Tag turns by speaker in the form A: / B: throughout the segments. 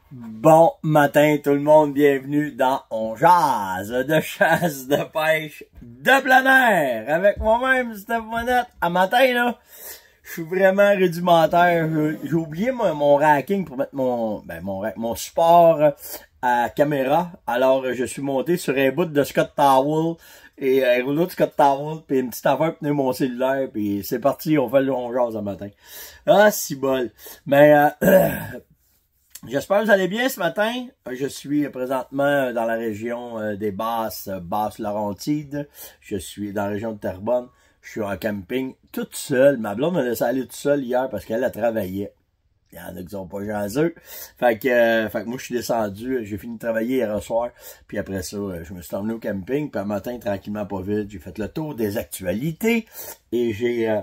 A: Bon matin tout le monde, bienvenue dans On Jase de chasse, de pêche, de plein air, avec moi-même, Steph Monette. À matin là, je suis vraiment rudimentaire, j'ai oublié mon racking pour mettre mon support à caméra. Alors je suis monté sur un bout de Scott Towel et un rouleau de Scott Towel, puis une petite affaire pour tenir mon cellulaire, puis c'est parti, on fait le On Jase ce matin. Ah, si bol. Mais j'espère que vous allez bien ce matin. Je suis présentement dans la région des Basses-Laurentides. Je suis dans la région de Terrebonne. Je suis en camping toute seule. Ma blonde m'a laissé aller toute seule hier parce qu'elle a travaillé. Il y en a qui sont pas jaseux. Fait que moi, je suis descendu. J'ai fini de travailler hier soir. Puis après ça, je me suis emmené au camping. Puis un matin, tranquillement, pas vite, j'ai fait le tour des actualités. Et j'ai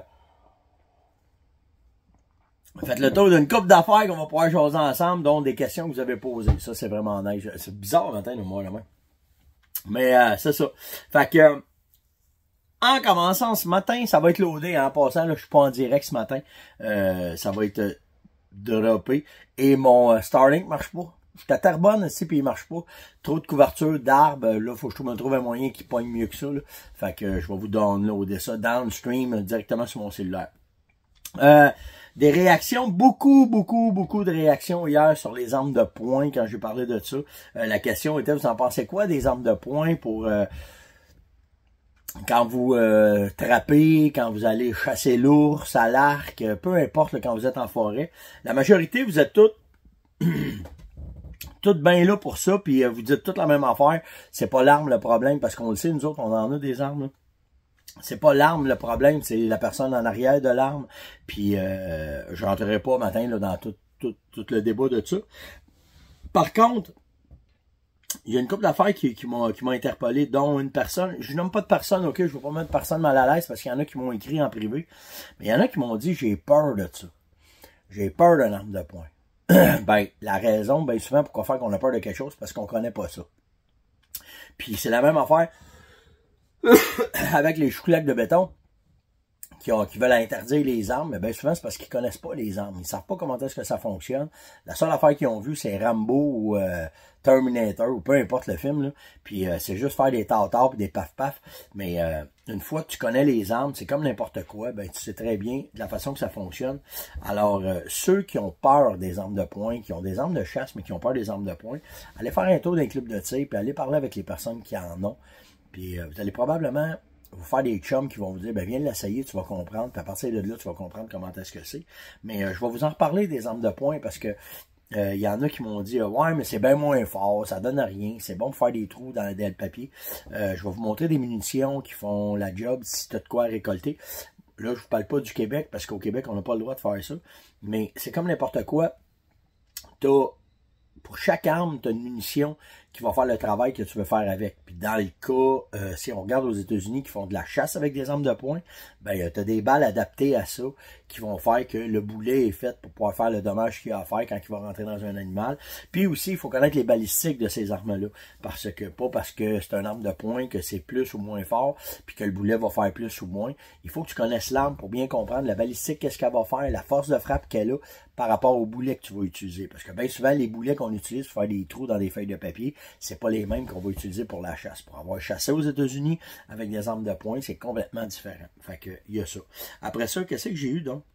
A: faites le tour d'une couple d'affaires qu'on va pouvoir jaser ensemble, dont des questions que vous avez posées. Ça, c'est vraiment nice. C'est bizarre le matin, moi, là-même. Mais c'est ça. Fait que, en commençant ce matin, ça va être loadé. En passant, là, je suis pas en direct ce matin. Ça va être droppé. Et mon Starlink marche pas. Je suis à Terrebonne ici, puis il marche pas. Trop de couverture d'arbres. Là, faut que je me trouve un moyen qui pogne mieux que ça. Là. Fait que je vais vous downloader ça downstream directement sur mon cellulaire. Des réactions, beaucoup de réactions hier sur les armes de poing quand j'ai parlé de ça. La question était, vous en pensez quoi des armes de poing pour quand vous trappez, quand vous allez chasser l'ours à l'arc, peu importe là, quand vous êtes en forêt. La majorité, vous êtes toutes bien là pour ça, puis vous dites toutes la même affaire. C'est pas l'arme le problème, parce qu'on le sait, nous autres, on en a des armes là. C'est pas l'arme le problème, c'est la personne en arrière de l'arme. Puis je rentrerai pas matin là, dans tout le débat de ça. Par contre, il y a une couple d'affaires qui m'ont interpellé, dont une personne. Je nomme pas de personne, ok, je veux pas mettre personne mal à l'aise parce qu'il y en a qui m'ont écrit en privé. Mais il y en a qui m'ont dit j'ai peur de ça. J'ai peur d'une arme de poing. Ben, la raison, ben souvent, pourquoi faire qu'on a peur de quelque chose, parce qu'on connaît pas ça. Puis c'est la même affaire avec les chouclacs de béton qui veulent interdire les armes, mais bien souvent c'est parce qu'ils connaissent pas les armes. Ils savent pas comment est-ce que ça fonctionne. La seule affaire qu'ils ont vue, c'est Rambo ou Terminator ou peu importe le film. Là. Puis c'est juste faire des tartares et des paf-paf. Mais une fois que tu connais les armes, c'est comme n'importe quoi, ben tu sais très bien de la façon que ça fonctionne. Alors, ceux qui ont peur des armes de poing, qui ont des armes de chasse, mais qui ont peur des armes de poing, allez faire un tour dans les clubs de tir, puis allez parler avec les personnes qui en ont. Puis vous allez probablement vous faire des chums qui vont vous dire, ben viens l'essayer, tu vas comprendre. Puis à partir de là, tu vas comprendre comment est-ce que c'est. Mais je vais vous en reparler des armes de poing parce que il y en a qui m'ont dit, ouais, mais c'est bien moins fort, ça donne rien. C'est bon pour faire des trous dans le papier. Je vais vous montrer des munitions qui font la job si tu as de quoi récolter. Là, je vous parle pas du Québec parce qu'au Québec, on n'a pas le droit de faire ça. Mais c'est comme n'importe quoi. Pour chaque arme, tu as une munition qui va faire le travail que tu veux faire avec. Puis dans le cas, si on regarde aux États-Unis qui font de la chasse avec des armes de poing, ben tu as des balles adaptées à ça qui vont faire que le boulet est fait pour pouvoir faire le dommage qu'il a à faire quand il va rentrer dans un animal. Puis aussi, il faut connaître les balistiques de ces armes-là. Parce que c'est une arme de poing que c'est plus ou moins fort, puis que le boulet va faire plus ou moins. Il faut que tu connaisses l'arme pour bien comprendre la balistique, qu'est-ce qu'elle va faire, la force de frappe qu'elle a par rapport au boulet que tu vas utiliser. Parce que bien souvent, les boulets qu'on utilise pour faire des trous dans des feuilles de papier, c'est pas les mêmes qu'on va utiliser pour la chasse. Pour avoir chassé aux États-Unis avec des armes de poing, c'est complètement différent. Fait que, il y a ça. Après ça, qu'est-ce que j'ai eu donc?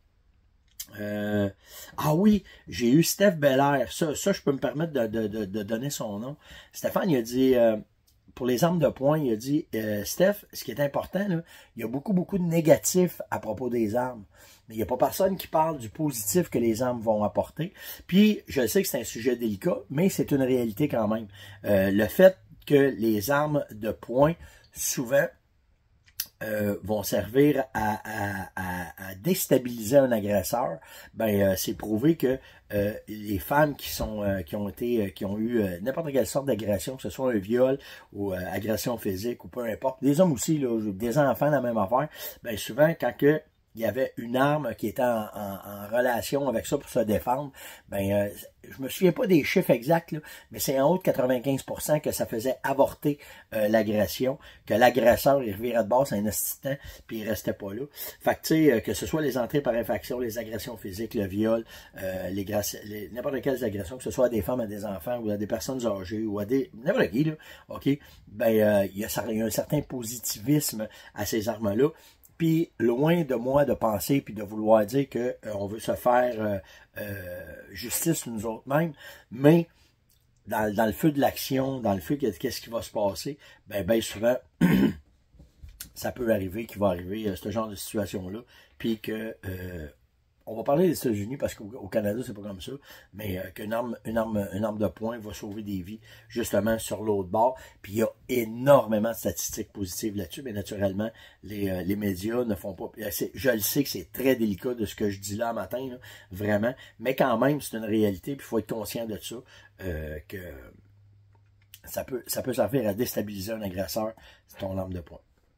A: Ah oui, j'ai eu Steph Belair. Ça, je peux me permettre de donner son nom. Stéphane, il a dit, pour les armes de poing, il a dit, Steph, ce qui est important, là, il y a beaucoup de négatifs à propos des armes. Mais il n'y a pas personne qui parle du positif que les armes vont apporter. Puis, je sais que c'est un sujet délicat, mais c'est une réalité quand même. Le fait que les armes de poing, souvent, vont servir à déstabiliser un agresseur, ben c'est prouvé que les femmes qui ont eu n'importe quelle sorte d'agression, que ce soit un viol ou agression physique ou peu importe, des hommes aussi, là, des enfants, la même affaire, ben souvent quand que il y avait une arme qui était en relation avec ça pour se défendre, ben je me souviens pas des chiffres exacts, là, mais c'est en haut de 95% que ça faisait avorter l'agression, que l'agresseur il revirait de base un assistant, puis il restait pas là. Fait que tu sais, que ce soit les entrées par infraction, les agressions physiques, le viol, n'importe quelles agressions, que ce soit à des femmes, à des enfants, ou à des personnes âgées, ou à des n'importe qui, là, ok, ben il y a un certain positivisme à ces armes-là. Puis loin de moi de penser puis de vouloir dire que on veut se faire justice nous autres mêmes, mais dans le feu de l'action, dans le feu de qu'est-ce qui va se passer, ben souvent ça peut arriver qu'il va arriver ce genre de situation-là, puis que on va parler des États-Unis parce qu'au Canada, c'est pas comme ça, mais qu'une arme de poing va sauver des vies, justement, sur l'autre bord. Puis il y a énormément de statistiques positives là-dessus, mais naturellement, les médias ne font pas. Je le sais que c'est très délicat de ce que je dis là matin, là, vraiment, mais quand même, c'est une réalité, puis il faut être conscient de ça, que ça peut servir à déstabiliser un agresseur, c'est ton arme de poing.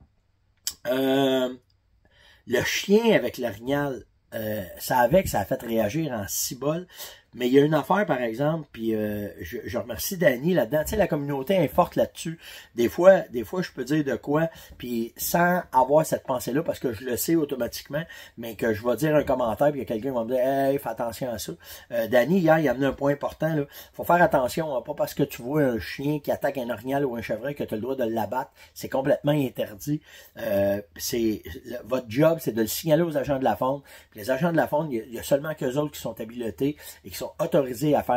A: Le chien avec l'orignal, ça a fait réagir en cibole. Mais il y a une affaire, par exemple, puis je remercie Danny là-dedans. Tu sais, la communauté est forte là-dessus. Des fois, je peux dire de quoi, puis sans avoir cette pensée-là, parce que je le sais automatiquement, mais que je vais dire un commentaire, puis quelqu'un va me dire « Hey, fais attention à ça. » Danny, hier, il a amené un point important, là. Faut faire attention, hein, pas parce que tu vois un chien qui attaque un orignal ou un chevreuil que tu as le droit de l'abattre. C'est complètement interdit. Votre job, c'est de le signaler aux agents de la faune. Puis les agents de la faune, il y a seulement qu'eux autres qui sont habilités et qui sont autorisés à faire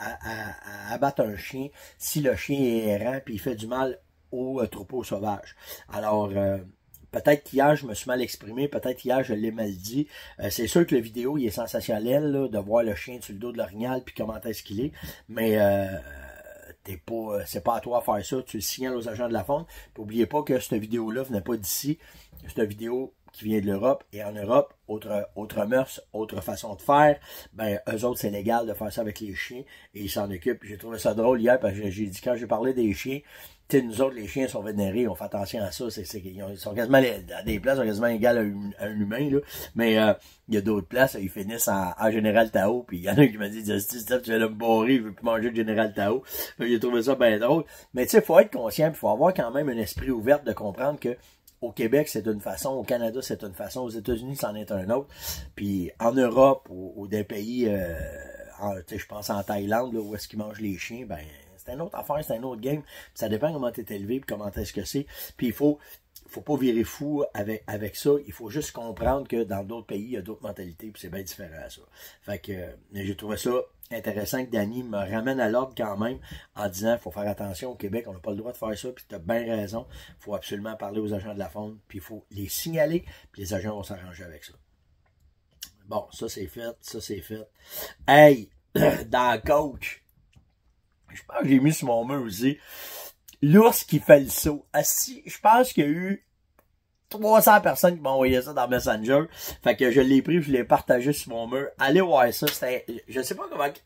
A: à abattre un chien si le chien est errant puis il fait du mal au troupeau sauvage. Alors, peut-être qu'hier, je me suis mal exprimé, peut-être qu'hier, je l'ai mal dit. C'est sûr que la vidéo, il est sensationnel, là, de voir le chien sur le dos de l'orignal puis comment est-ce qu'il est, mais c'est pas à toi de faire ça, tu le signales aux agents de la faune. Puis oubliez pas que cette vidéo-là venait pas d'ici, cette vidéo qui vient de l'Europe, et en Europe, autre mœurs, autre façon de faire, ben, eux autres, c'est légal de faire ça avec les chiens, et ils s'en occupent. J'ai trouvé ça drôle hier, parce que j'ai dit, quand j'ai parlé des chiens, tu sais, nous autres, les chiens sont vénérés, on fait attention à ça, ils sont quasiment, à des places, ils sont quasiment égales à un humain, là, mais il y a d'autres places, ils finissent en Général Tao, puis il y en a qui m'ont dit, Steve, tu vas me barrer, je veux plus manger de Général Tao. J'ai trouvé ça bien drôle, mais tu sais, faut être conscient, il faut avoir quand même un esprit ouvert de comprendre que au Québec, c'est une façon, au Canada, c'est une façon, aux États-Unis, c'en est un autre. Puis en Europe, ou des pays, je pense en Thaïlande, là, où est-ce qu'ils mangent les chiens, ben c'est une autre affaire, c'est un autre game. Puis ça dépend comment tu es élevé, puis comment est-ce que c'est. Puis il faut pas virer fou avec ça. Il faut juste comprendre que dans d'autres pays, il y a d'autres mentalités, puis c'est bien différent à ça. Fait que j'ai trouvé ça intéressant que Danny me ramène à l'ordre quand même en disant il faut faire attention au Québec, on n'a pas le droit de faire ça, puis tu as bien raison, il faut absolument parler aux agents de la faune, puis il faut les signaler, puis les agents vont s'arranger avec ça. Bon, ça c'est fait. Hey, dans Coach, je pense que j'ai mis sur mon mur aussi, l'ours qui fait le saut. Je pense qu'il y a eu 300 personnes qui m'ont envoyé ça dans Messenger. Fait que je l'ai pris, je l'ai partagé sur mon mur. Allez voir ça. Je sais pas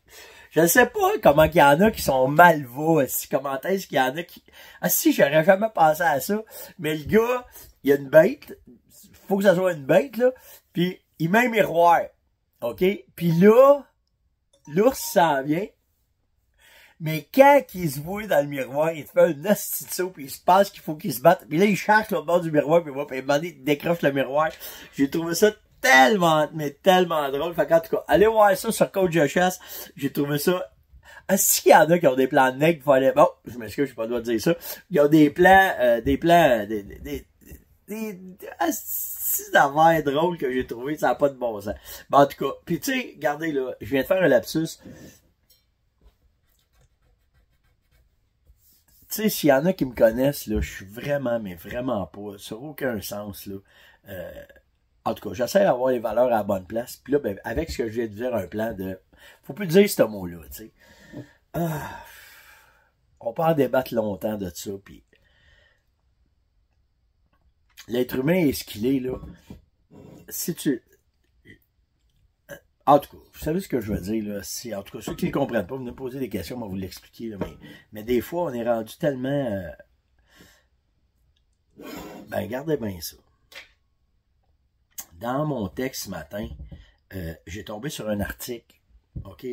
A: comment qu'il y en a qui sont mal va. Comment est-ce qu'il y en a qui... j'aurais jamais pensé à ça. Mais le gars, il y a une bête. Faut que ça soit une bête, là. Puis, il met un miroir. OK? Puis là, l'ours s'en vient. Mais quand il se voit dans le miroir, il te fait un hostie de saut, puis il se passe qu'il faut qu'il se batte. Puis là, il cherche l'autre bord du miroir, puis il décroche le miroir. J'ai trouvé ça tellement drôle. Fait qu'en tout cas, allez voir ça sur Coach de chasse. J'ai trouvé ça... S'il y en a qui ont des plans de nègre, bon, je m'excuse, j'ai pas le droit de dire ça. Ils ont des plans d'affaires drôles que j'ai trouvé, ça n'a pas de bon sens. Bon, en tout cas, puis tu sais, regardez là, je viens de faire un lapsus. Tu sais, s'il y en a qui me connaissent, là, je suis vraiment, mais vraiment pas, sur aucun sens, là. En tout cas, j'essaie d'avoir les valeurs à la bonne place. Puis là, ben, avec ce que je viens de dire, un plan de... Faut plus dire ce mot-là, tu sais. On peut en débattre longtemps de ça, puis... L'être humain est ce qu'il est, là. Si tu... En tout cas, vous savez ce que je veux dire, là. En tout cas, ceux qui ne comprennent pas, vous nous posez des questions, on va vous l'expliquer, là. Mais des fois, on est rendu tellement... Ben, regardez bien ça. dans mon texte ce matin, j'ai tombé sur un article, OK?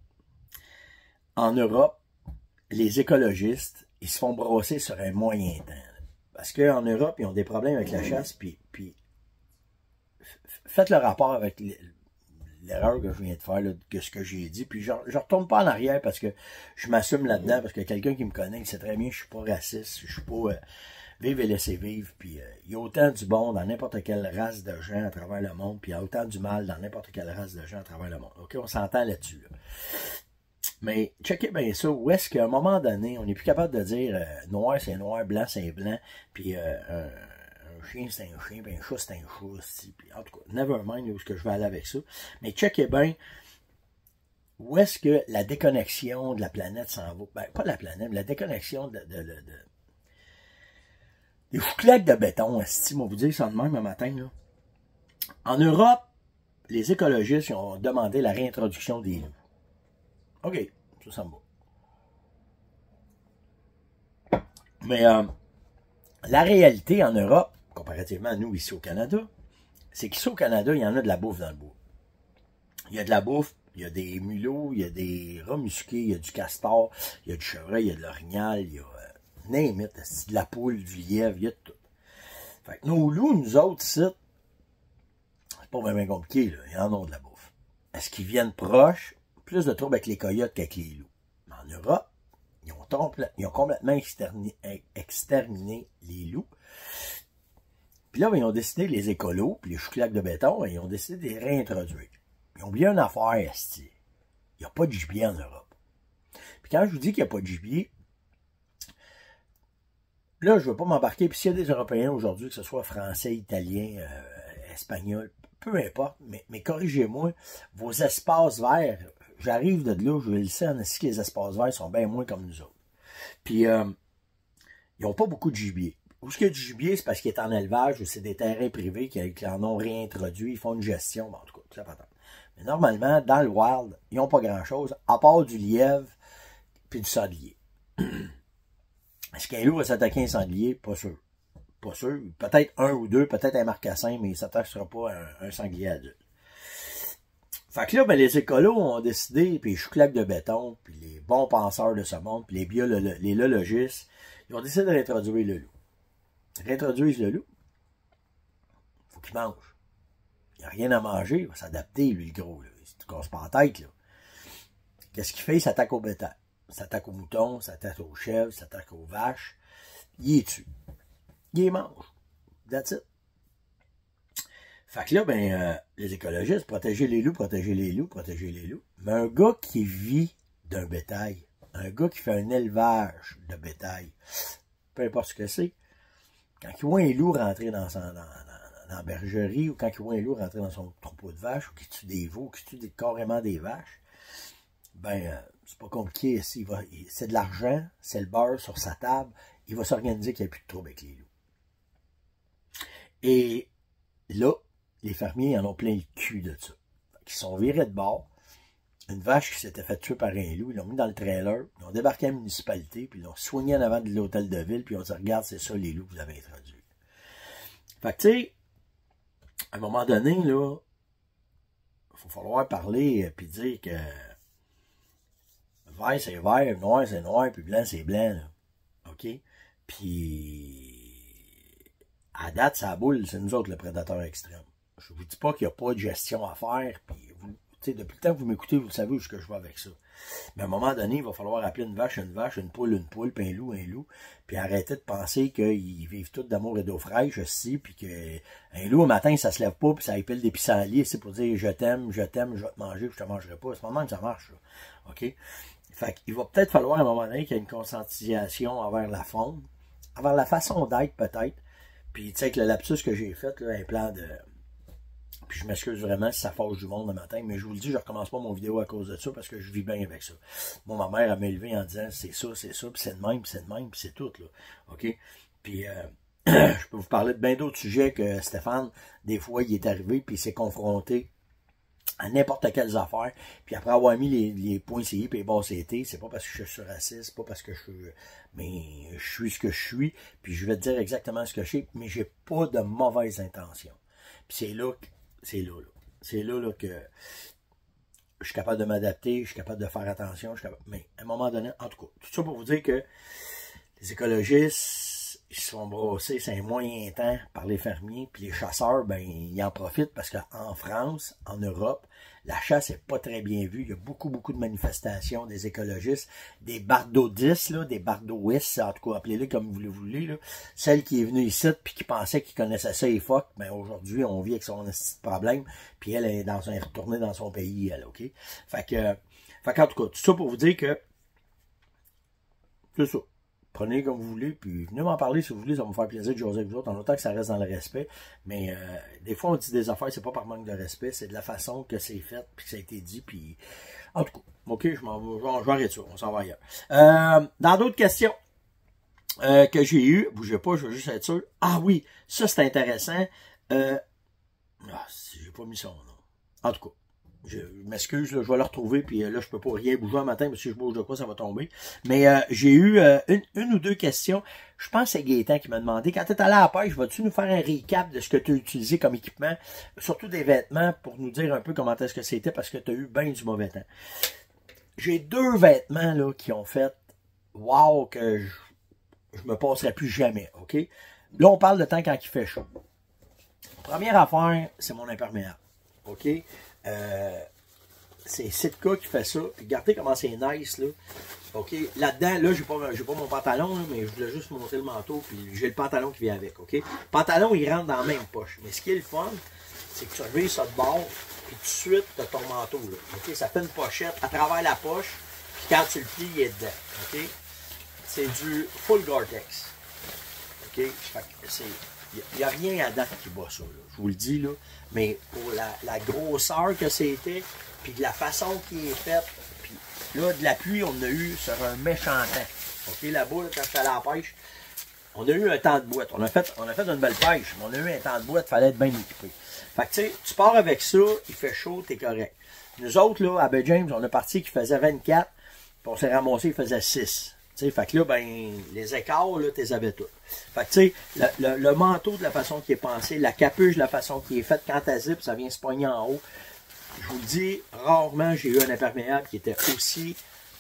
A: En Europe, les écologistes, ils se font brosser sur un moyen temps. Là. Parce qu'en Europe, ils ont des problèmes avec la chasse, puis faites le rapport avec l'erreur que je viens de faire, là, que ce que j'ai dit, puis je retourne pas en arrière parce que je m'assume là-dedans, parce que quelqu'un qui me connaît, il sait très bien que je suis pas raciste, je suis pas vive et laissez vivre, puis il y a autant du bon dans n'importe quelle race de gens à travers le monde, puis il y a autant du mal dans n'importe quelle race de gens à travers le monde. OK, on s'entend là-dessus. Là. Mais checkez bien ça, où est-ce qu'à un moment donné, on n'est plus capable de dire noir c'est noir, blanc c'est blanc, puis un chien c'est un chien, puis un chat c'est un chat, puis en tout cas, never mind où est-ce que je vais aller avec ça. Mais checkez bien où est-ce que la déconnexion de la planète s'en va. Ben, pas de la planète, mais la déconnexion des fouclaques de béton, esti, moi vous dire ça de même un matin, là. En Europe, les écologistes ont demandé la réintroduction des loups. OK, ça me va. Mais la réalité en Europe, comparativement à nous ici au Canada, c'est qu'ici au Canada, il y en a de la bouffe dans le bois. Il y a de la bouffe, il y a des mulots, il y a des rats musqués, il y a du castor, il y a du chevreuil, il y a de l'orignal, il y a name it, de la poule, du lièvre, il y a de tout. Fait que nos loups, nous autres, ici, c'est pas vraiment compliqué, là, ils en ont de la bouffe. Est-ce qu'ils viennent proches? Plus de troubles avec les coyotes qu'avec les loups. Mais en Europe, ils ont complètement exterminé les loups. Puis là, ils ont décidé, les écolos, puis les chouclaques de béton, ils ont décidé de les réintroduire. Ils ont oublié une affaire, esti. Il n'y a pas de gibier en Europe. Puis quand je vous dis qu'il n'y a pas de gibier, là, je ne veux pas m'embarquer. Puis s'il y a des Européens aujourd'hui, que ce soit français, italien, espagnol, peu importe, mais corrigez-moi, vos espaces verts, j'arrive de là, je le sais, en que les espaces verts sont bien moins comme nous autres. Puis, ils n'ont pas beaucoup de gibier. Où est-ce qu'il y a du gibier, c'est parce qu'il est en élevage ou c'est des terrains privés qui en ont réintroduit, ils font une gestion, bon, en tout cas, ça pas tant. Mais normalement, dans le wild, ils n'ont pas grand-chose, à part du lièvre puis du sanglier. Est-ce qu'un loup va s'attaquer à un sanglier? Pas sûr. Pas sûr. Peut-être un ou deux, peut-être un marcassin, mais il ne s'attaquera pas à un sanglier adulte. Fait que là, ben, les écolos ont décidé, puis les chouclaques de béton, puis les bons penseurs de ce monde, puis les lologistes, ils ont décidé de réintroduire le loup. Ils réintroduisent le loup. Faut qu'il mange. Il n'y a rien à manger, il va s'adapter, lui, le gros. Là. Il se casse pas la tête, là. Qu'est-ce qu'il fait? Il s'attaque au bétail. Il s'attaque aux moutons, il s'attaque aux chèvres, il s'attaque aux vaches. Il les tue. Il les mange. That's it. Fait que là, ben, les écologistes, protéger les loups, protéger les loups, protéger les loups. Mais un gars qui vit d'un bétail, un gars qui fait un élevage de bétail, peu importe ce que c'est, quand il voit un loup rentrer dans la bergerie, ou quand il voit un loup rentrer dans son troupeau de vaches, ou qu'il tue des veaux, ou qu'il tue carrément des vaches, ben, c'est pas compliqué. C'est de l'argent, c'est le beurre sur sa table, il va s'organiser qu'il n'y ait plus de trouble avec les loups. Et là, les fermiers en ont plein le cul de ça. Ils sont virés de bord. Une vache qui s'était fait tuer par un loup, ils l'ont mis dans le trailer, ils ont débarqué à la municipalité, puis ils l'ont soigné en avant de l'hôtel de ville, puis ils ont dit, regarde, c'est ça les loups que vous avez introduits. Fait que, tu sais, à un moment donné, là, il va falloir parler, puis dire que vert, c'est vert, noir, c'est noir, puis blanc, c'est blanc, là. OK? Puis, à date, ça boule, c'est nous autres, le prédateur extrême. Je vous dis pas qu'il n'y a pas de gestion à faire, puis vous, depuis le temps que vous m'écoutez, vous savez où je vais avec ça. Mais à un moment donné, il va falloir appeler une vache, une poule, puis un loup, puis arrêter de penser qu'ils vivent tous d'amour et d'eau fraîche aussi, puis qu'un loup, au matin, ça se lève pas, puis ça épile des pissenlits, c'est pour dire je t'aime, je vais te manger, puis je te mangerai pas. C'est le moment que ça marche, là. OK? Fait qu'il va peut-être falloir à un moment donné qu'il y ait une conscientisation envers la faune, envers la façon d'être peut-être. Puis tu sais, avec le lapsus que j'ai fait, là, un plan de... Puis je m'excuse vraiment si ça fâche du monde le matin, mais je vous le dis, je recommence pas mon vidéo à cause de ça, parce que je vis bien avec ça. Moi, ma mère, elle m'a élevé en disant, c'est ça, puis c'est de même, puis c'est de même, puis c'est tout, là. OK? Puis je peux vous parler de bien d'autres sujets que Stéphane, des fois, il est arrivé, puis il s'est confronté à n'importe quelles affaires, puis après avoir mis les points CI et les bas CT, c'est pas parce que je suis raciste, c'est pas parce que je suis... Mais je suis ce que je suis, puis je vais te dire exactement ce que je sais, mais j'ai pas de mauvaises intentions. Puis c'est là c'est là. C'est là que je suis capable de m'adapter, je suis capable de faire attention, mais à un moment donné, en tout cas, tout ça pour vous dire que les écologistes, ils se font brosser, c'est un moyen temps par les fermiers, puis les chasseurs, ben, ils en profitent parce qu'en France, en Europe, la chasse n'est pas très bien vue. Il y a beaucoup de manifestations des écologistes, des bardo-10, là, des bardo-ouistes, en tout cas, appelez-les comme vous le voulez, là. Celle qui est venue ici, puis qui pensait qu'il connaissait ça, les phoques, ben, aujourd'hui, on vit avec son problème, puis elle est retournée dans son pays, elle, OK? Fait qu'en tout cas, tout ça pour vous dire que, c'est ça. Prenez comme vous voulez, puis venez m'en parler si vous voulez, ça va me faire plaisir de jaser avec vous autres, en autant que ça reste dans le respect. Mais des fois, on dit des affaires, c'est pas par manque de respect, c'est de la façon que c'est fait, puis que ça a été dit, puis... En tout cas, OK, je vais arrêter ça, on s'en va ailleurs. Dans d'autres questions que j'ai eues, bougez pas, je veux juste être sûr. Ah oui, ça c'est intéressant. J'ai pas mis son nom. En tout cas. Je m'excuse, je vais le retrouver, puis là, je peux pas rien bouger un matin, parce que si je bouge de quoi, ça va tomber. Mais j'ai eu une ou deux questions. Je pense que c'est Gaétan qui m'a demandé, quand tu es allé à la pêche, vas-tu nous faire un recap de ce que tu as utilisé comme équipement, surtout des vêtements, pour nous dire un peu comment est-ce que c'était, parce que tu as eu bien du mauvais temps. J'ai 2 vêtements là qui ont fait wow, que je me passerai plus jamais, OK? Là, on parle de temps quand il fait chaud. Première affaire, c'est mon imperméable, OK? C'est Sitka qui fait ça. Puis regardez comment c'est nice, là. OK? Là-dedans, là, j'ai pas mon pantalon, là, mais je voulais juste monter le manteau, puis j'ai le pantalon qui vient avec, OK? Le pantalon, il rentre dans la même poche. Mais ce qui est le fun, c'est que tu reviens ça de bord, puis tout de suite, tu as ton manteau, là. OK? Ça fait une pochette à travers la poche, puis quand tu le plies, il est dedans. OK? C'est du full Gore-Tex. OK? Il n'y a rien à date qui bat ça, là. Je vous le dis, là. Mais pour la grosseur que c'était, puis de la façon qui est faite, puis là, de la pluie, on en a eu sur un méchant temps. OK, là-bas, là, quand je suis allé à la pêche, on a eu un temps de boîte. On a fait une belle pêche, mais on a eu un temps de boîte, il fallait être bien équipé. Fait que, tu sais, tu pars avec ça, il fait chaud, t'es correct. Nous autres, là, à Bay James, on est parti qui faisait 24, puis on s'est ramassé, il faisait 6. T'sais, fait que là, ben, les écarts, là, t'es avais toutes. Fait que, tu sais, le manteau de la façon qui est pensé, la capuche de la façon qui est faite, quand t'as zip, ça vient se pogner en haut. Je vous le dis, rarement j'ai eu un imperméable qui était aussi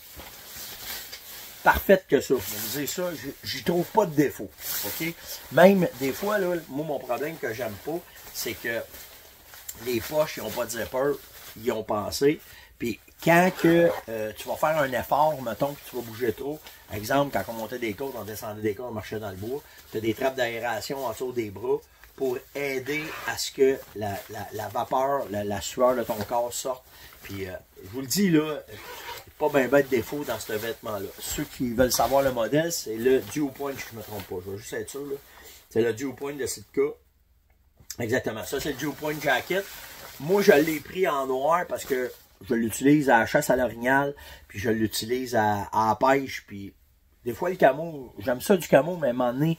A: parfaite que ça. Je vous dis ça, j'y trouve pas de défaut. OK? Même, des fois, là, moi, mon problème que j'aime pas, c'est que les poches, ils n'ont pas de zipper, ils ont pensé. Puis quand que tu vas faire un effort, mettons que tu vas bouger trop, exemple, quand on montait des côtes, on descendait des côtes, on marchait dans le bois, tu as des trappes d'aération en dessous des bras pour aider à ce que la vapeur, la sueur de ton corps sorte. Puis je vous le dis là, pas bien de défaut dans ce vêtement-là. Ceux qui veulent savoir le modèle, c'est le Dew Point, si je ne me trompe pas. Je vais juste être sûr, là. C'est le Dew Point de Sitka. Exactement. Ça, c'est le Dew Point Jacket. Moi, je l'ai pris en noir parce que je l'utilise à la chasse à l'orignal, puis je l'utilise à la pêche, puis des fois le camo, j'aime ça du camo, mais à un moment donné,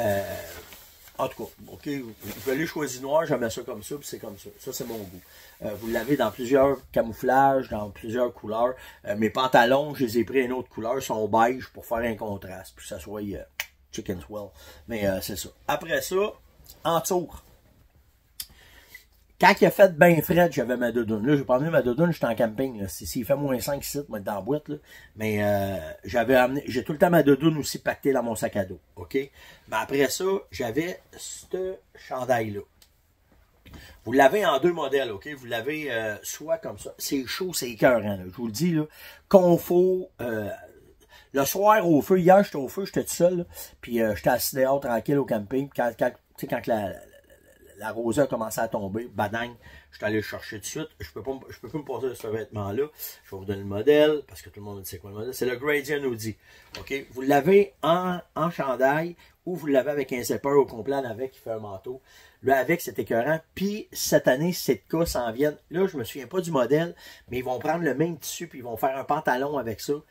A: en tout cas, ok, je l'ai choisi noir, j'aimais ça comme ça, puis c'est comme ça. Ça, c'est mon goût. Vous l'avez dans plusieurs camouflages, dans plusieurs couleurs. Mes pantalons, je les ai pris une autre couleur, sont beige pour faire un contraste, puis que ça soit chicken swell. Mais c'est ça. Après ça, en tour. Quand il a fait bien frais, j'avais ma doudoune. Là, j'ai pas amené ma doudoune, j'étais en camping. S'il fait moins 5 sites, moi, dans la boîte. Là. Mais j'ai tout le temps ma doudoune aussi pactée dans mon sac à dos. OK? Mais après ça, j'avais ce chandail-là. Vous l'avez en 2 modèles, OK? Vous l'avez soit comme ça. C'est chaud, c'est écœurant. Là. Je vous le dis, là. Confort. Le soir au feu, hier, j'étais au feu, j'étais tout seul. Là, puis j'étais assis dehors tranquille au camping. Quand la rosée a commencé à tomber, badang, je suis allé le chercher tout de suite. Je peux plus me passer de ce vêtement-là. Je vais vous donner le modèle, parce que tout le monde sait quoi le modèle. C'est le Gradient Hoodie. OK? Vous l'avez en chandail, ou vous l'avez avec un zipper au complet avec qui fait un manteau. Là, avec, c'est écœurant. Puis, cette année, Sitka s'en viennent. Là, je me souviens pas du modèle, mais ils vont prendre le même tissu, puis ils vont faire un pantalon avec ça.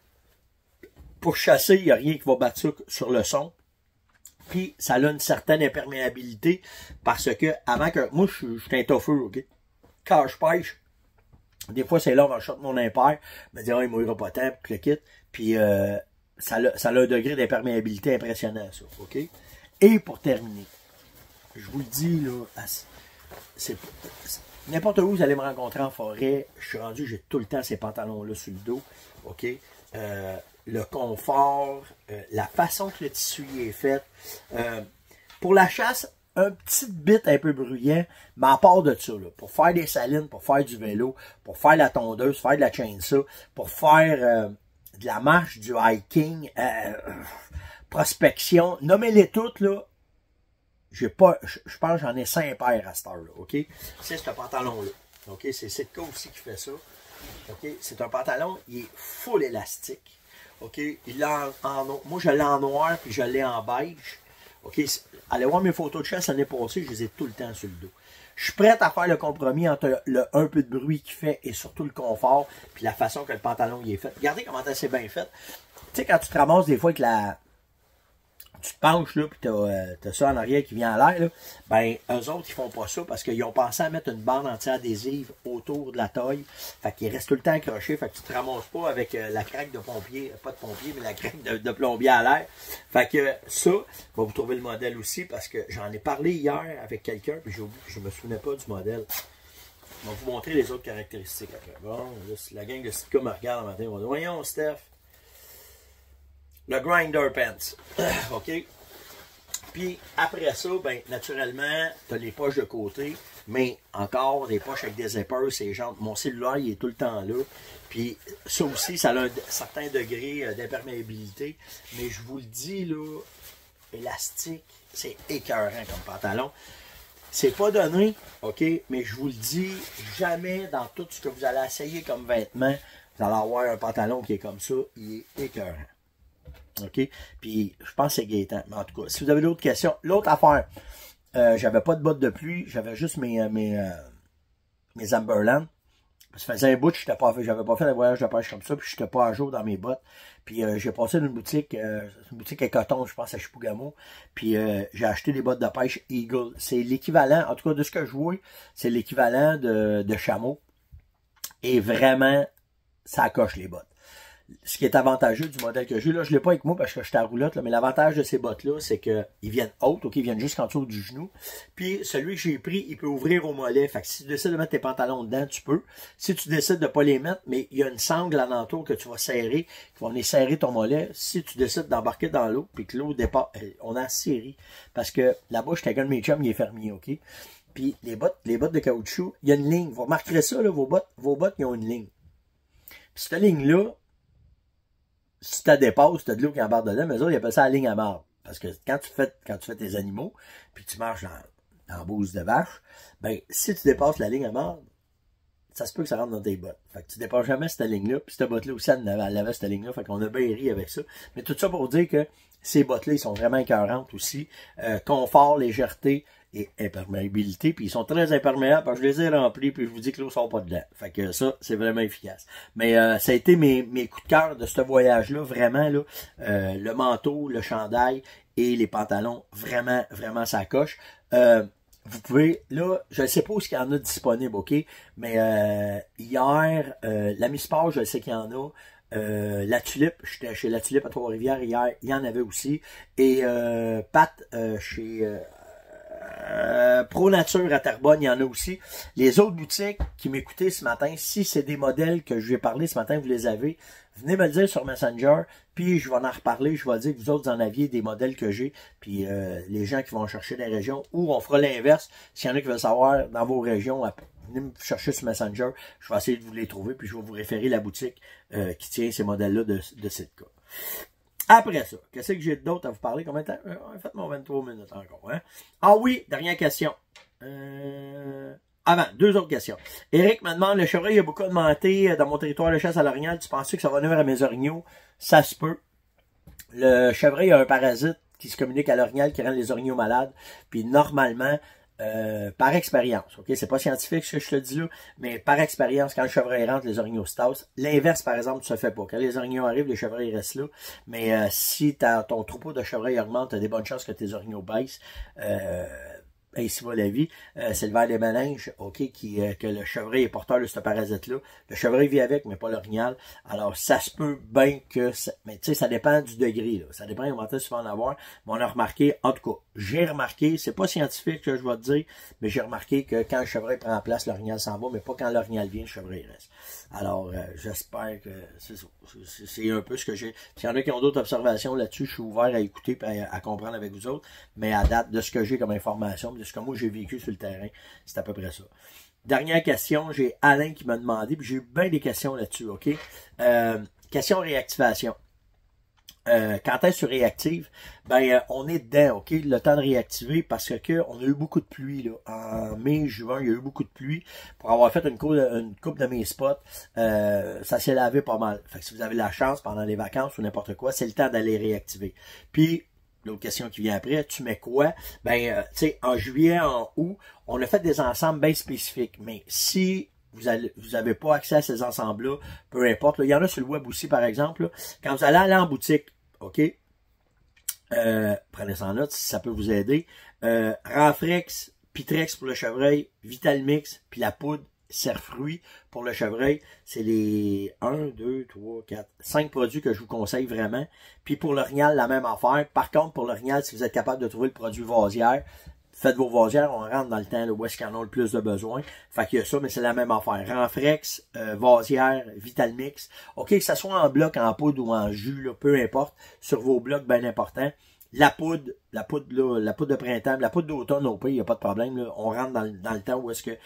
A: Pour chasser, il n'y a rien qui va battre ça sur le son. Puis, ça a une certaine imperméabilité parce que, avant que. Moi, je suis un toffeux, OK? Quand je pêche, des fois, c'est là, on va shot mon impair, me dire, il mouillera pas tant, puis le kit. Puis, ça a un degré d'imperméabilité impressionnant, ça, OK? Et pour terminer, je vous le dis, là, n'importe où vous allez me rencontrer en forêt, je suis rendu, j'ai tout le temps ces pantalons-là sur le dos. OK? Le confort, la façon que le tissu est fait. Pour la chasse, un petit bit un peu bruyant, mais à part de ça, là, pour faire des salines, pour faire du vélo, pour faire la tondeuse, faire de la chainsaw, pour faire de la marche, du hiking, prospection, nommez-les toutes, là. Je pense que j'en ai 5 paires à cette heure-là, OK? C'est ce pantalon-là. OK? C'est Sitka aussi qui fait ça. OK? C'est un pantalon, il est full élastique. OK? Moi, je l'ai en noir, puis je l'ai en beige. OK? Allez voir mes photos de chasse l'année passée, je les ai tout le temps sur le dos. Je suis prêt à faire le compromis entre le un peu de bruit qu'il fait et surtout le confort, puis la façon que le pantalon il est fait. Regardez comment c'est bien fait. Tu sais, quand tu te ramasses des fois avec tu te penches, là, puis t'as ça en arrière qui vient à l'air, là, ben, eux autres, ils font pas ça parce qu'ils ont pensé à mettre une bande anti-adhésive autour de la taille. Fait qu'ils restent tout le temps accrochés. Fait que tu te ramasses pas avec la craque de pompier, pas de pompier, mais la craque de plombier à l'air. Fait que ça, on va vous trouver le modèle aussi parce que j'en ai parlé hier avec quelqu'un, puis je me souvenais pas du modèle. On va vous montrer les autres caractéristiques après. Bon, là, la gang de Sitka me regarde le matin, on va dire, voyons, Steph. Le Grinder Pants. OK? Puis après ça, ben, naturellement, tu as les poches de côté, mais encore des poches avec des zippers, ces jantes. Mon cellulaire, il est tout le temps là. Puis ça aussi, ça a un certain degré d'imperméabilité. Mais je vous le dis, là, élastique, c'est écœurant comme pantalon. C'est pas donné, OK? Mais je vous le dis, jamais dans tout ce que vous allez essayer comme vêtement, vous allez avoir un pantalon qui est comme ça. Il est écœurant. OK? Puis, je pense que c'est Gaétan. Mais en tout cas, si vous avez d'autres questions, l'autre affaire, j'avais pas de bottes de pluie, j'avais juste mes Amberland. Ça faisait un bout que j'avais pas fait de voyage de pêche comme ça, puis j'étais pas à jour dans mes bottes. Puis, j'ai passé d'une boutique, une boutique à coton, je pense, à Chipougamau. Puis, j'ai acheté des bottes de pêche Eagle. C'est l'équivalent, en tout cas, de ce que je vois, c'est l'équivalent de chameau. Et vraiment, ça coche les bottes. Ce qui est avantageux du modèle que j'ai, là, je ne l'ai pas avec moi parce que je suis à roulotte, là, mais l'avantage de ces bottes-là, c'est qu'ils viennent hautes, OK, ils viennent jusqu'en dessous du genou. Puis, celui que j'ai pris, il peut ouvrir au mollet. Fait que si tu décides de mettre tes pantalons dedans, tu peux. Si tu décides de ne pas les mettre, mais il y a une sangle alentour que tu vas serrer, qui va venir serrer ton mollet. Si tu décides d'embarquer dans l'eau, puis que l'eau dépasse, on a serré. Parce que là-bas, j'étais avec un de mes chums, il est fermier, OK? Puis, les bottes de caoutchouc, il y a une ligne. Vous remarquerez ça, là, vos bottes, ils ont une ligne. Puis, cette ligne-là, si tu la dépasses, tu as de l'eau qui embarque dedans, mais eux autres, ils appellent ça la ligne à marde. Parce que quand tu fais tes animaux, puis tu marches dans la bouse de vache, ben, si tu dépasses la ligne à marde, ça se peut que ça rentre dans tes bottes. Fait que tu dépasses jamais cette ligne-là, puis cette botte-là aussi, elle avait cette ligne-là, fait qu'on a bien ri avec ça. Mais tout ça pour dire que ces bottes-là, ils sont vraiment écœurantes aussi. Confort, légèreté et imperméabilité, puis ils sont très imperméables, parce que je les ai remplis, puis je vous dis que l'eau sort pas dedans. Fait que ça, c'est vraiment efficace. Mais ça a été mes coups de cœur de ce voyage-là, vraiment, là, le manteau, le chandail et les pantalons, vraiment, vraiment ça coche. Vous pouvez, là, je ne sais pas où il y en a disponible, OK? Mais hier, la Misport, je sais qu'il y en a. La Tulipe, j'étais chez La Tulipe à Trois-Rivières hier, il y en avait aussi. Et Pat, chez Pro Nature à Terrebonne, il y en a aussi. Les autres boutiques qui m'écoutaient ce matin, si c'est des modèles que je vais parler ce matin, vous les avez, venez me le dire sur Messenger, puis je vais en reparler, je vais dire que vous autres en aviez des modèles que j'ai, puis les gens qui vont chercher des régions, ou on fera l'inverse, s'il y en a qui veulent savoir dans vos régions, venez me chercher sur Messenger, je vais essayer de vous les trouver, puis je vais vous référer la boutique qui tient ces modèles-là de Sitka. Après ça, qu'est-ce que j'ai d'autre à vous parler? Combien de temps? Faites-moi 23 minutes encore. Hein? Ah oui, dernière question. Avant, deux autres questions. Éric me demande, le chevreuil a beaucoup augmenté dans mon territoire de chasse à l'orignal. Tu penses que ça va nuire à mes orignaux? Ça se peut. Le chevreuil a un parasite qui se communique à l'orignal qui rend les orignaux malades. Puis normalement, par expérience, ok, c'est pas scientifique ce que je te dis là, mais par expérience, quand le chevreuil rentre, les orignaux se tassent. L'inverse, par exemple, ça se fait pas. Quand les orignaux arrivent, les chevreuils restent là. Mais si ton troupeau de chevreuils augmente, tu as des bonnes chances que tes orignaux baissent. ainsi va la vie, c'est le ver des méninges, OK, que le chevreuil est porteur de ce parasite-là. Le chevreuil vit avec, mais pas l'orignal. Alors, ça se peut bien que... Mais tu sais, ça dépend du degré, là. Ça dépend, on va souvent en avoir. Mais on a remarqué, en tout cas, j'ai remarqué, c'est pas scientifique que je vais te dire, mais j'ai remarqué que quand le chevreuil prend place, l'orignal s'en va, mais pas quand l'orignal vient, le chevreuil reste. Alors, j'espère que c'est un peu ce que j'ai... S'il y en a qui ont d'autres observations là-dessus, je suis ouvert à écouter et à comprendre avec vous autres. Mais à date, de ce que j'ai comme information, de ce que moi j'ai vécu sur le terrain, c'est à peu près ça. Dernière question, j'ai Alain qui m'a demandé, puis j'ai eu bien des questions là-dessus, OK? Question réactivation. Quand est-ce que tu réactives? Ben, on est dedans, OK? Le temps de réactiver parce que on a eu beaucoup de pluie, là. En mai, juin, il y a eu beaucoup de pluie. Pour avoir fait une coupe de mes spots, ça s'est lavé pas mal. Fait que si vous avez la chance pendant les vacances ou n'importe quoi, c'est le temps d'aller réactiver. Puis, l'autre question qui vient après, tu mets quoi? Ben, tu sais, en juillet, en août, on a fait des ensembles bien spécifiques. Mais si vous avez pas accès à ces ensembles-là, peu importe. Là, il y en a sur le web aussi, par exemple. Là, quand vous allez aller en boutique, OK? Prenez ça en note si ça peut vous aider. Renfrex, Pitrex pour le chevreuil, Vitalmix, puis la poudre Cerfruit pour le chevreuil. C'est les 1, 2, 3, 4, 5 produits que je vous conseille vraiment. Puis pour l'orignal, la même affaire. Par contre, pour l'orignal, si vous êtes capable de trouver le produit vasière, faites vos vasières, on rentre dans le temps là, où est-ce qu'ils en ont le plus de besoin. Fait qu'il y a ça, mais c'est la même affaire. Renfrex, vasière, Vitalmix. OK, que ça soit en bloc, en poudre ou en jus, là, peu importe. Sur vos blocs, bien important. La poudre de printemps, la poudre d'automne au pays, il n'y a pas de problème. Là. On rentre dans le temps où est-ce que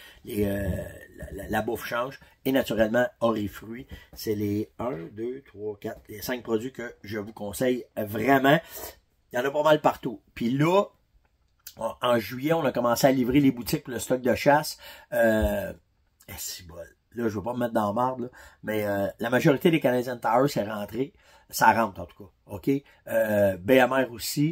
A: la bouffe change. Et naturellement, Orifruit. C'est les 1, 2, 3, 4, les 5 produits que je vous conseille vraiment. Il y en a pas mal partout. Puis là, en juillet, on a commencé à livrer les boutiques pour le stock de chasse. C'est bon. Là, je veux pas me mettre dans la marde, là, mais la majorité des Canadian Tire, c'est rentré. Ça rentre, en tout cas. OK? BMR aussi.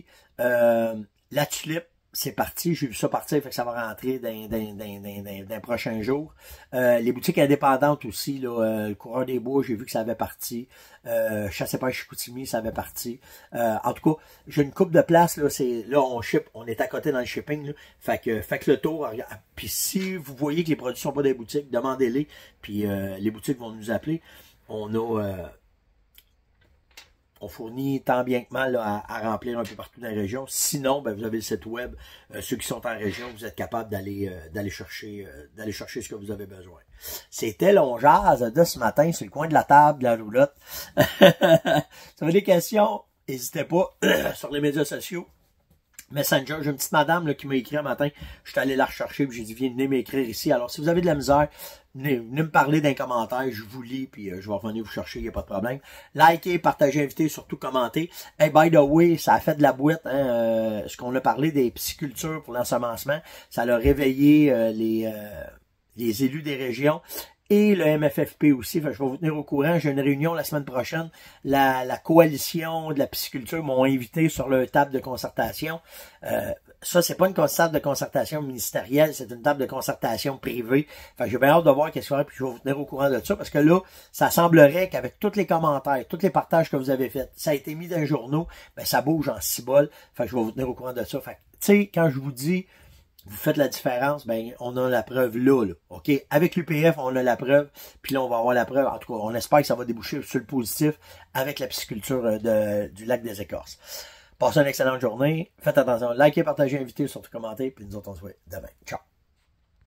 A: La tulipe, c'est parti. J'ai vu ça partir, fait que ça va rentrer dans prochains jours. Les boutiques indépendantes aussi, là, le Coureur des Bois, j'ai vu que ça avait parti. Chasse-pêche Chicoutimi, ça avait parti. En tout cas, j'ai une coupe de place, là, on ship, on est à côté dans le shipping, là. Fait que le tour. Puis si vous voyez que les produits sont pas dans les boutiques, demandez-les. Puis les boutiques vont nous appeler. On fournit tant bien que mal là, à remplir un peu partout dans la région. Sinon, ben, vous avez le site web. Ceux qui sont en région, vous êtes capables d'aller chercher ce que vous avez besoin. C'était l'onjaz de ce matin sur le coin de la table de la roulotte. Si vous avez des questions, n'hésitez pas sur les médias sociaux. Messenger, j'ai une petite madame là, qui m'a écrit un matin, je suis allé la rechercher, puis j'ai dit, venez m'écrire ici. Alors, si vous avez de la misère, venez me parler d'un commentaire, je vous lis, puis je vais revenir vous chercher, il n'y a pas de problème. Likez, partagez, invitez, surtout commentez. Hey, by the way, ça a fait de la boîte, hein, ce qu'on a parlé des piscicultures pour l'ensemencement, ça a réveillé les élus des régions. Et le MFFP aussi, fait, je vais vous tenir au courant. J'ai une réunion la semaine prochaine. La coalition de la pisciculture m'ont invité sur leur table de concertation. Ça, c'est pas une table de concertation ministérielle, c'est une table de concertation privée. Fait, j'ai bien hâte de voir qu'est-ce qu'il y aura, puis je vais vous tenir au courant de ça, parce que là, ça semblerait qu'avec tous les commentaires, tous les partages que vous avez faits, ça a été mis dans les journaux, ben ça bouge en cibole. Fait que je vais vous tenir au courant de ça. Fait, tu sais, quand je vous dis vous faites la différence, ben on a la preuve là, OK? Avec l'UPF, on a la preuve, puis là, on va avoir la preuve. En tout cas, on espère que ça va déboucher sur le positif avec la pisciculture du lac des Écorces. Passez une excellente journée. Faites attention. Likez, partagez, invitez, surtout commentez, puis nous autres, on se voit demain. Ciao!